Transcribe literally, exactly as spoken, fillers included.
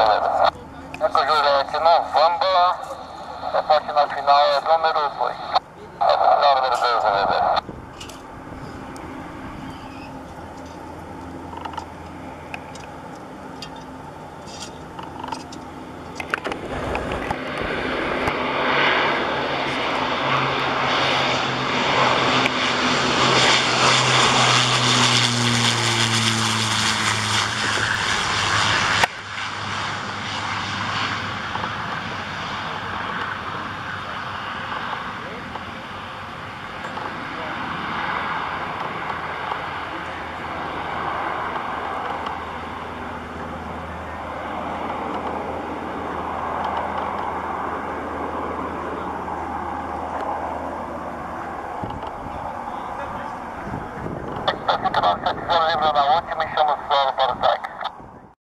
beleza. Eco Juliette Novamba, a parte na final é número dois. Final número dois, beleza. Fica na última e chama o solo para sair.